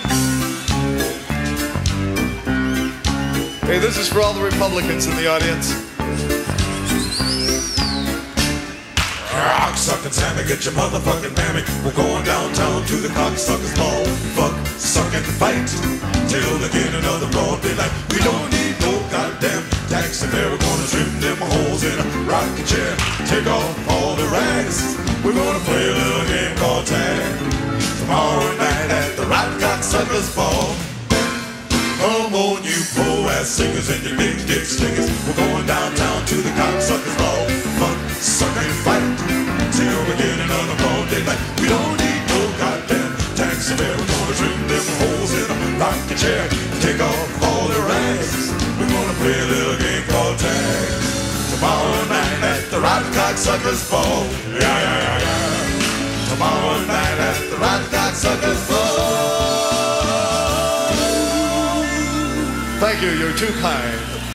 Hey, this is for all the Republicans in the audience. Cocksucking Sammy, get your motherfucking mammy. We're going downtown to the cocksuckers ball. Fuck, suck and fight till the beginning of the broad daylight. We don't need no goddamn taxi fare. We're gonna trim them holes in a rocking chair. Take off all the rags. We're gonna play a little game called tag. Tomorrow night at the Rock Cocksuckers Ball. Come on, you po-ass singers and your big dick stingers. We're going downtown to the cocksuckers ball. Fuck, suck and fight till the beginning of the broad daylight. We don't need no goddamn taxi fare. We're gonna trim them holes in a rocking chair. Take off all the rags. We're gonna play a little game called tag. Tomorrow night at the Rock Cocksuckers Ball. Yeah, yeah, yeah, yeah. Tomorrow night at the Rock Cocksuckers Ball. Thank you, you're too kind.